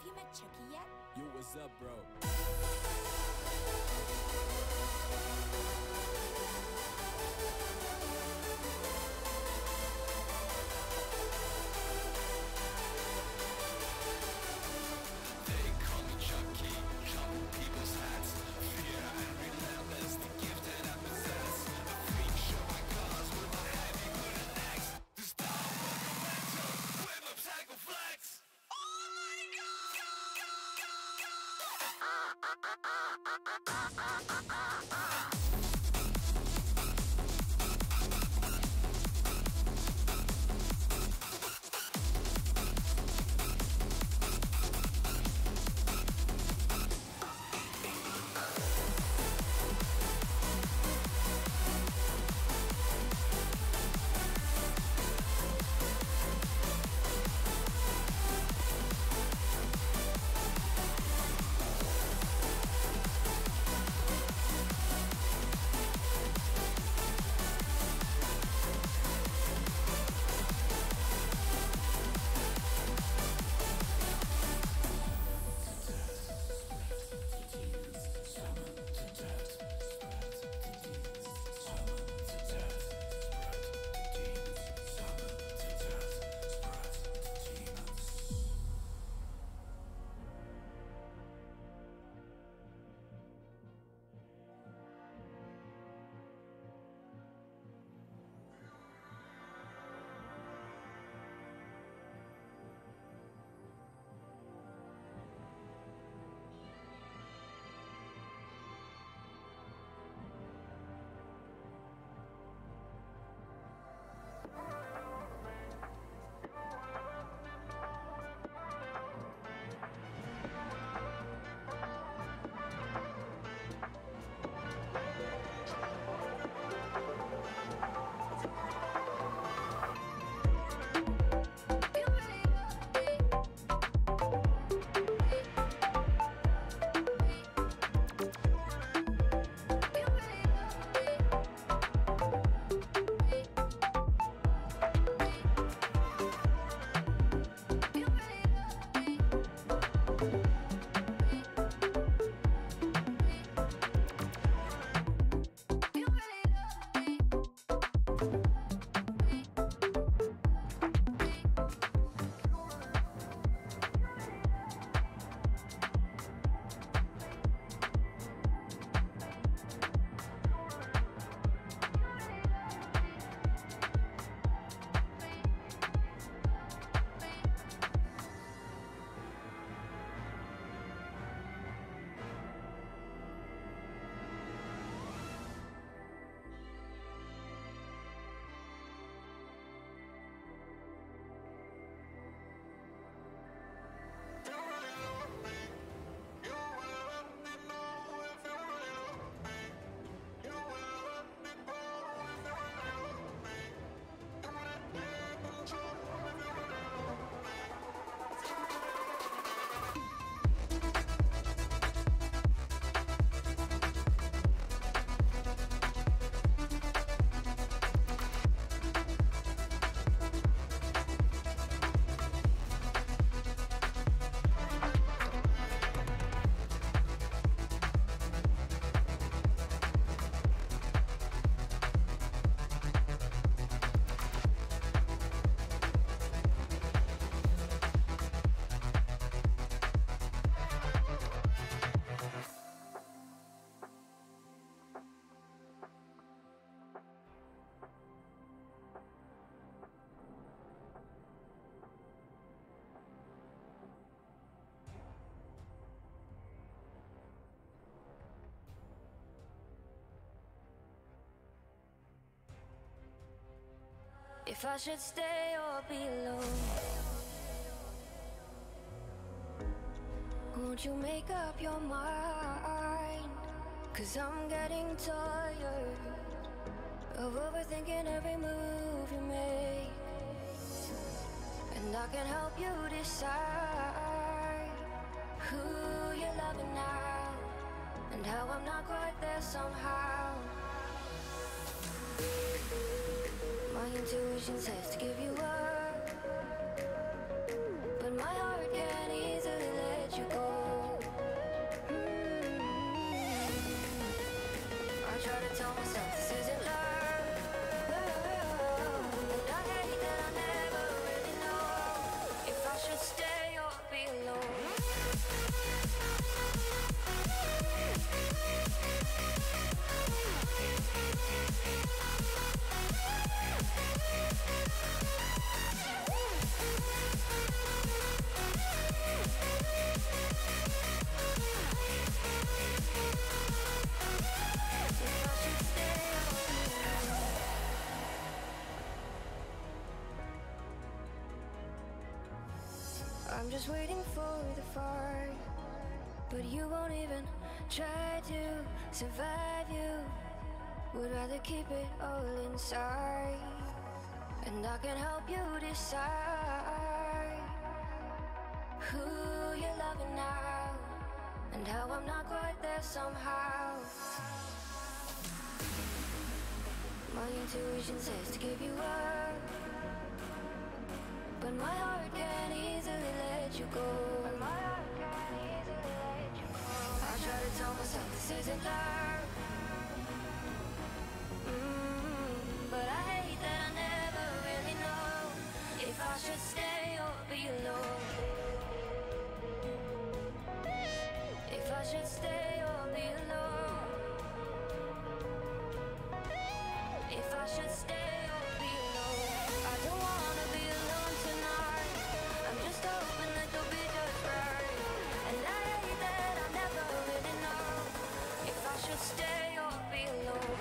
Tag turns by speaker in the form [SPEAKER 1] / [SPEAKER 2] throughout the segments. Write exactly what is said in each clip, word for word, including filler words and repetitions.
[SPEAKER 1] you met Chucky yet?
[SPEAKER 2] Yo, what's up, bro?
[SPEAKER 3] If I should stay or be alone, won't you make up your mind? Cause I'm getting tired of overthinking every move you make, and I can help you decide who you're loving now, and how I'm not quite there somehow. My intuition says to give you up, but my heart can't easily let for the fight, but you won't even try to survive. You would rather keep it all inside, and I can help you decide who you're loving now, and how I'm not quite there somehow. My intuition says to give you up, but my heart can't easily let you go. But my heart can't easily let you go. I try to tell myself this isn't love, mm, but I hate that I never really know if I should stay or be alone. If I should stay or be alone. If I should stay or be alone. I don't wanna be alone tonight. I'm just hoping that you'll be just right. And I hate that I never really know if I should stay or be alone.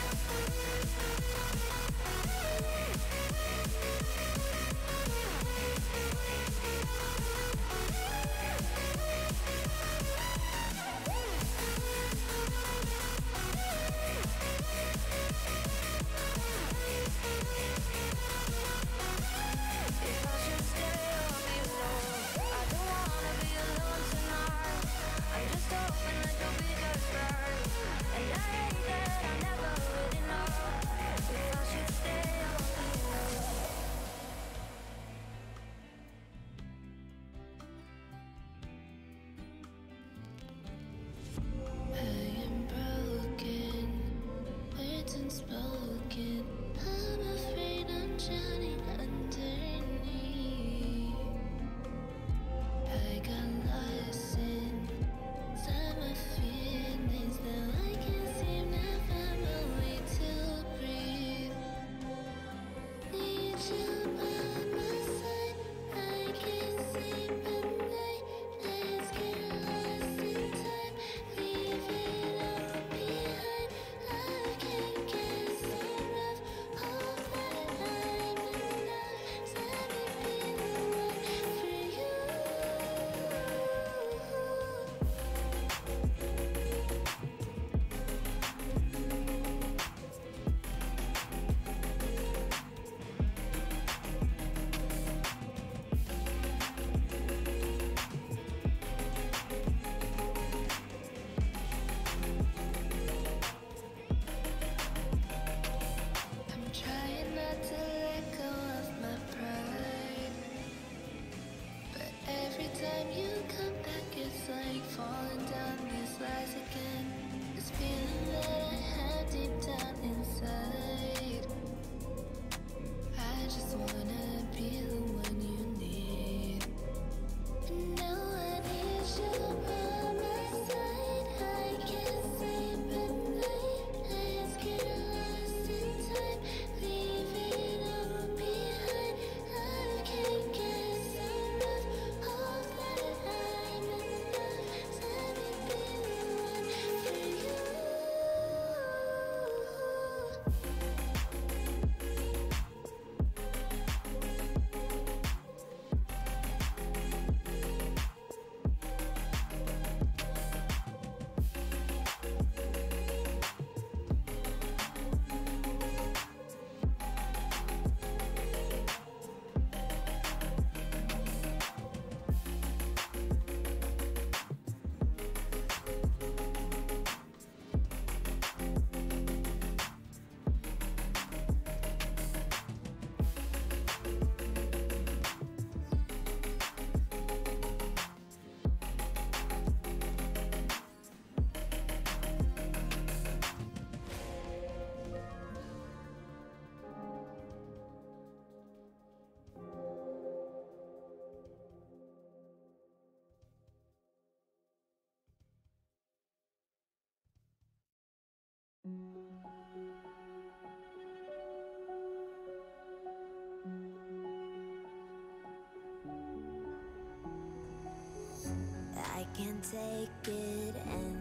[SPEAKER 1] I can't take it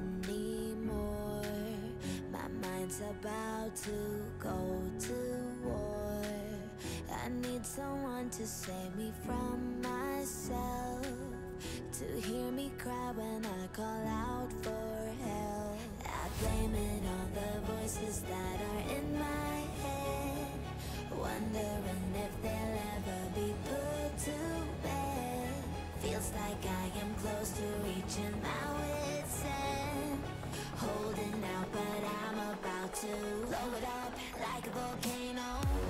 [SPEAKER 1] anymore. My mind's about to go to war. I need someone to save me from myself, blame it on the voices that are in my head, wondering if they'll ever be put to bed. Feels like I am close to reaching my wit's end, holding out but I'm about to blow it up like a volcano.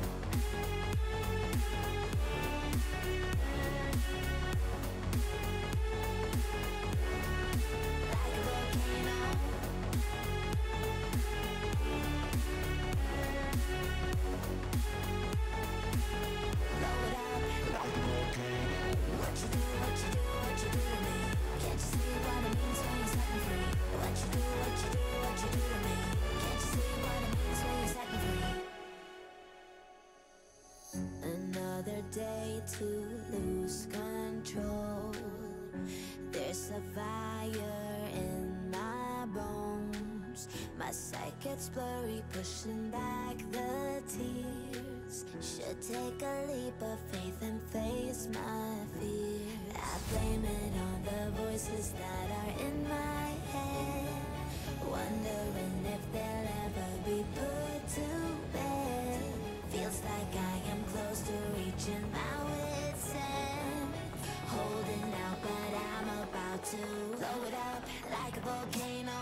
[SPEAKER 1] Day to lose control. There's a fire in my bones. My sight gets blurry, pushing back the tears. Should take a leap of faith and face my fear. I blame it on the voices that are in my head, wondering if they'll ever be put to bed. Feels like I am close to reaching my wit's end, holding out but I'm about to blow it up like a volcano.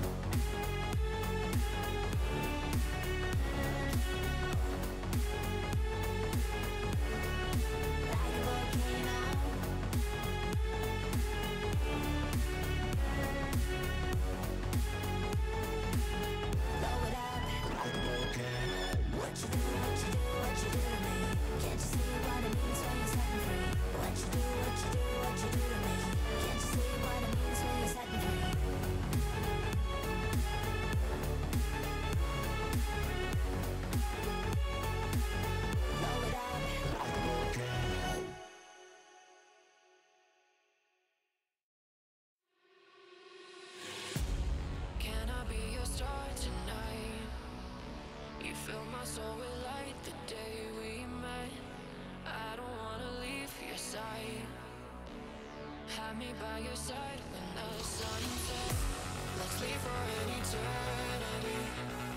[SPEAKER 1] Like a volcano. Blow it up like a volcano. What you do, what you do, what you do to me? Can't you see what it means when you're setting free? What you do, what you do, what you do to me? Can't you see what it means when you're setting free? Blow it up like a volcano.
[SPEAKER 3] Can I be your star tonight? You fill my soul with light the day we met. I don't wanna leave your side. Have me by your side when the sun sets. Let's leave for an eternity.